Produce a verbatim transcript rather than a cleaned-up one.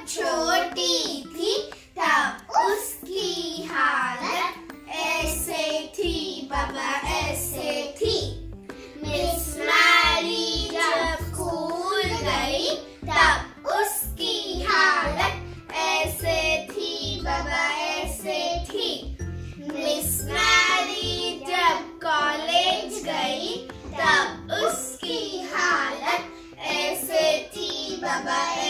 जब छोटी थी तब उसकी हालत ऐसे थी बाबा, ऐसे थी। मिस मैरी जब स्कूल गई तब उसकी हालत ऐसे थी बाबा, ऐसे थी। मिस मैरी जब कॉलेज गई तब उसकी हालत ऐसे थी बाबा,